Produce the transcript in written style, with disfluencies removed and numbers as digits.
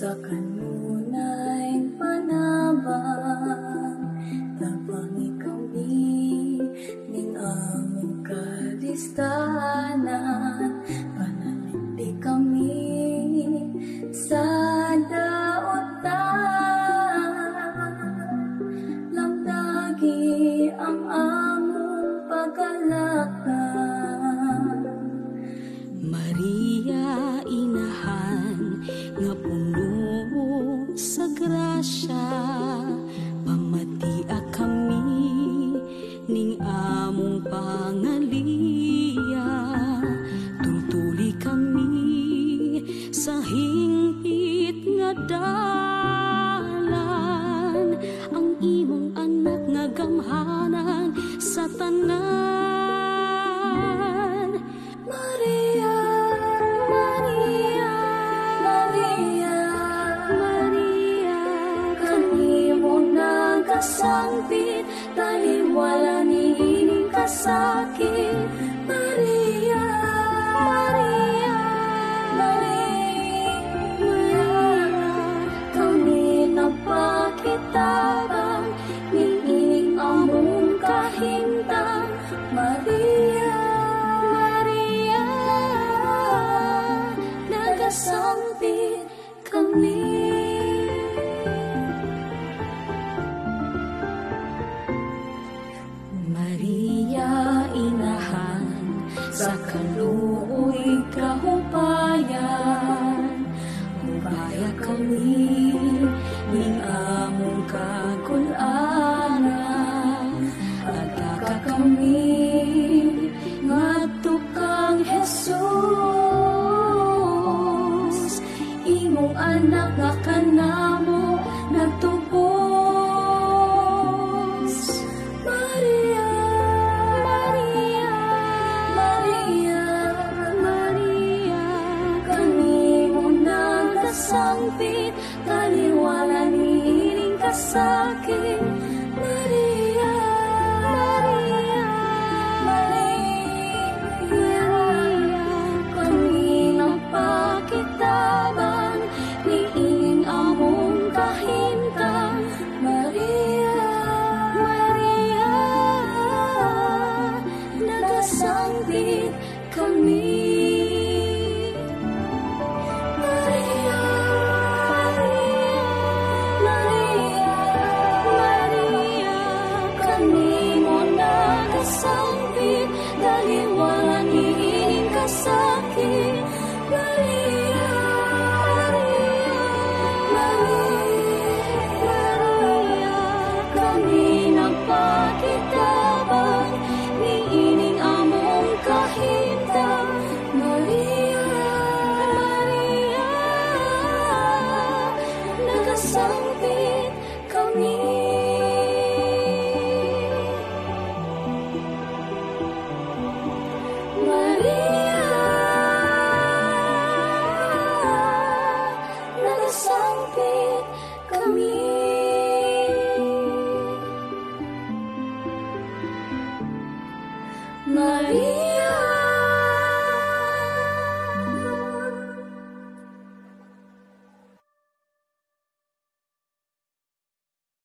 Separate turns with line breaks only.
sa kanunay panabang, tapangi kami ning among kalistanan, panaliti kami sa daotan, lamdagi ang among pagalakan.
Maria, inahan nga puno sa grasya, pamatia kami ning among pangaliya, tultuli kami sa hingpit nga dalan, ang imong anak nga gamhanan sa tanan.
Maria, Maria, Maria, Maria, kanimo nagasangpit, taliwala niining kasakit. Maria, Maria, Maria, kami napakitabang, niining among kahintang. Maria, Maria, nagasangpit kami. Maria, inahan sa kaluoy kahubayan, hubaya kami ning among kagul-anan, adaka kami ngadto kang Jesus, imong anak nga kanamo nagtubos. Maria, Maria, Maria, Maria, kanimo nagasangpit, taliwala niining kasakit. Maria, Maria, Maria, kami napakitabang, niining among kahintang. Maria, Maria, nagasangpit kami. Maria, Maria, Maria, kanimo nagasangpit, taliwala niining kasakit. Maria, Maria, Maria, kami nagpakitabang, niining among kahintang. Maria, Maria, nagasangpit kami. Maria, nagasangpit kami. Maria,